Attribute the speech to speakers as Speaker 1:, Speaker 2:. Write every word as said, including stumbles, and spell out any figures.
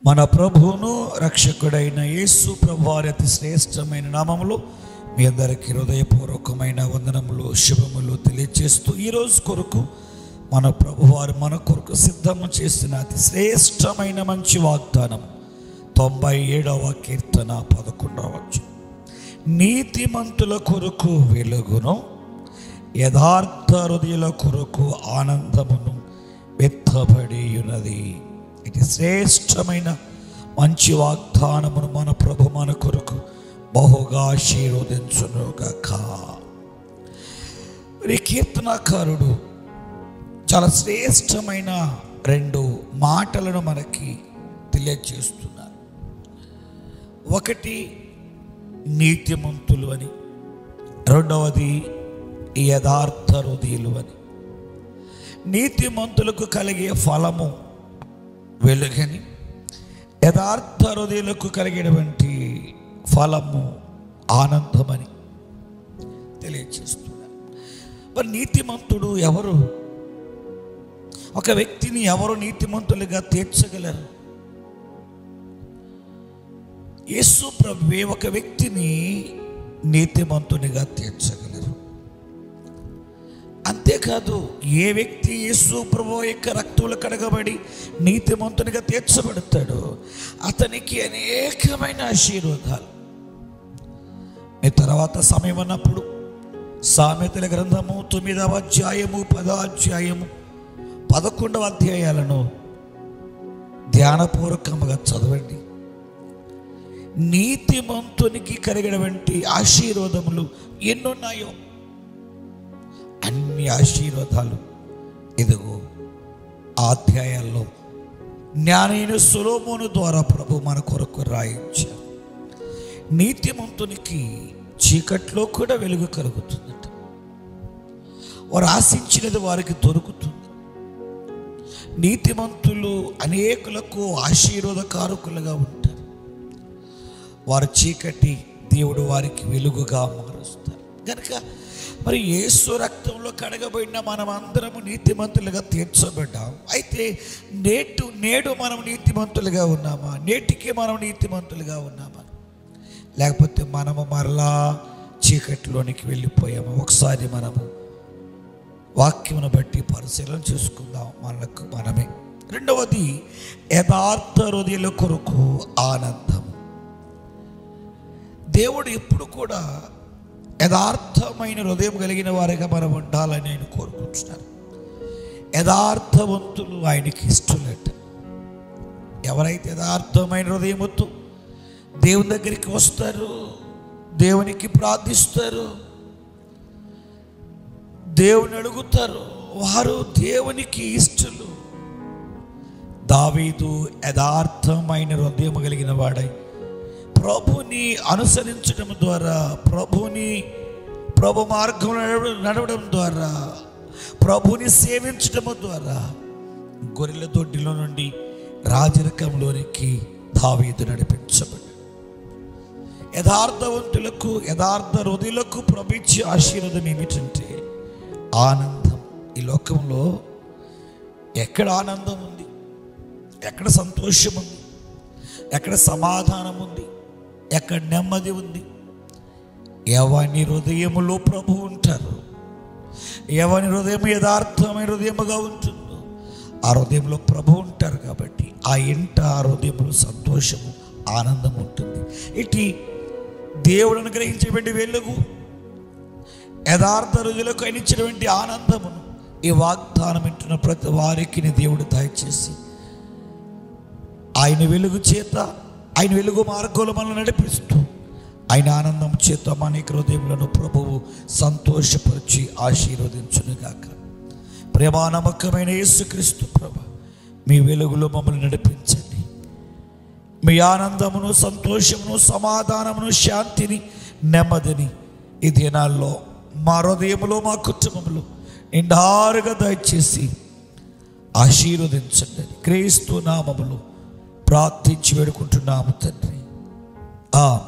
Speaker 1: మన ప్రభువును రక్షకుడైన యేసు ప్రభువారి అతి శ్రేష్టమైన నామములో మీ అందరికీ హృదయపూర్వకమైన వందనములు శుభములు తెలియజేస్తూ ఈరోజు కొరకు మన ప్రభువారు మన కొరకు సిద్ధము చేసిన అతి శ్రేష్టమైన మంచి వాగ్దానం తొంభై ఏడవ కీర్తన పదకొండవ వచనం. నీతిమంతుల కొరకు వెలుగును, యథార్థ హృదయుల కొరకు ఆనందమును వెత్తబడి ఉన్నది. ఇది శ్రేష్టమైన మంచి వాగ్దానమును మన ప్రభు మన కొరకు బహుగా ఆశీర్వదించునుగాక. ఈ కీర్తనాకారుడు చాలా శ్రేష్టమైన రెండు మాటలను మనకి తెలియజేస్తున్నారు. ఒకటి నీతిమంతులు అని, రెండవది యథార్థ హృదయులు అని. నీతిమంతులకు కలిగే ఫలము వెలుగని, యథార్థ హృదయులకు కలిగేటువంటి ఫలము ఆనందమని తెలియజేస్తున్నారు. మరి నీతిమంతుడు ఎవరు? ఒక వ్యక్తిని ఎవరు నీతిమంతులుగా తీర్చగలరు? యేసు ప్రభువే ఒక వ్యక్తిని నీతిమంతునిగా తీర్చగలరు. అంతేకాదు, ఏ వ్యక్తి యేసు ప్రభువు యొక్క రక్తంలో కడగబడి నీతిమంతునిగా తీర్చబడతాడో అతనికి అనేకమైన ఆశీర్వాదాలు. మీ తర్వాత సమయం అన్నప్పుడు సామెతల గ్రంథము తొమ్మిదవ అధ్యాయము పదవ అధ్యాయము పదకొండవ అధ్యాయాలను ధ్యానపూర్వకంగా చదవండి. నీతిమంతునికి కలిగినటువంటి ఆశీర్వాదములు ఎన్నున్నాయో అన్ని ఆశీర్వాదాలు ఇదిగో ఆ అధ్యాయాల్లో జ్ఞానైన సొలొమోను ద్వారా ప్రభు మన కొరకు రాయించారు. నీతిమంతునికి చీకట్లో కూడా వెలుగు కలుగుతుందట. వారు ఆశించినది వారికి దొరుకుతుంది. నీతిమంతులు అనేకులకు ఆశీర్వాదకారకులుగా ఉంటారు. వారి చీకటి దేవుడు వారికి వెలుగుగా మారుస్తారు. కనుక మరి యేసు రక్తంలో కడగబడిన మనం అందరము నీతిమంతులుగా తీర్చబడ్డాం. అయితే నేటు నేడు మనం నీతిమంతులుగా ఉన్నామా? నేటికి మనం నీతిమంతులుగా ఉన్నామా? లేకపోతే మనము మరలా చీకటిలోనికి వెళ్ళిపోయామా? ఒకసారి మనము వాక్యమును బట్టి పరిశీలన చేసుకుందాం మనకు మనమే. రెండవది యథార్థ హృదయుల కొరకు ఆనందం. దేవుడు ఎప్పుడు కూడా యథార్థమైన హృదయం కలిగిన వారిగా మనం ఉండాలని ఆయన కోరుకుంటున్నారు. యథార్థవంతులు ఆయనకి ఇష్టలేట. ఎవరైతే యథార్థమైన హృదయంతో దేవుని దగ్గరికి వస్తారు, దేవునికి ప్రార్థిస్తారు, దేవుని అడుగుతారు, వారు దేవునికి ఇష్టలు. దావీదు యథార్థమైన హృదయం కలిగిన వాడై ప్రభుని అనుసరించడం ద్వారా, ప్రభుని ప్రభు మార్గం నడవడం ద్వారా, ప్రభుని సేవించడం ద్వారా గొర్రెల దొడ్డిలో నుండి రాజరికంలోనికి దావీదు నడిపించబడ్డాడు. యథార్థవంతులకు యథార్థ హృదయులకు ప్రభు ఇచ్చే ఆశీర్వాదం ఏమిటంటే ఆనందం. ఈ లోకంలో ఎక్కడ ఆనందం ఉంది, ఎక్కడ సంతోషం ఉంది, ఎక్కడ సమాధానం ఉంది, ఎక్కడ నెమ్మది ఉంది? ఎవని హృదయములో ప్రభు ఉంటారు, ఎవని హృదయం యథార్థమైన హృదయముగా ఉంటుందో ఆ హృదయంలో ప్రభు ఉంటారు. కాబట్టి ఆ ఇంట ఆ హృదయంలో సంతోషము ఆనందం ఉంటుంది. ఇటు దేవుడు అనుగ్రహించేటువంటి వెలుగు, యథార్థ హృదయులకు ఆయన ఇచ్చినటువంటి ఆనందమును ఈ వాగ్దానం వింటున్న ప్రతి వారికి దేవుడు దయచేసి ఆయన వెలుగు చేత, ఆయన వెలుగు మార్గంలో మనల్ని నడిపిస్తూ ఆయన ఆనందం చేత మన హృదయములను ప్రభువు సంతోషపరిచి ఆశీర్వదించునుగాక. ప్రేమా నమ్మకమైన యేసుక్రీస్తు ప్రభు, మీ వెలుగులో మమ్మల్ని నడిపించండి. మీ ఆనందమును, సంతోషమును, సమాధానమును, శాంతిని, నెమ్మదిని ఈ దినాల్లో మా హృదయములో, మా కుటుంబంలో నిండారుగా దయచేసి ఆశీర్వదించండి. క్రీస్తు నామములో ప్రార్థించి వేడుకుంటున్నాము తండ్రి. ఆమేన్.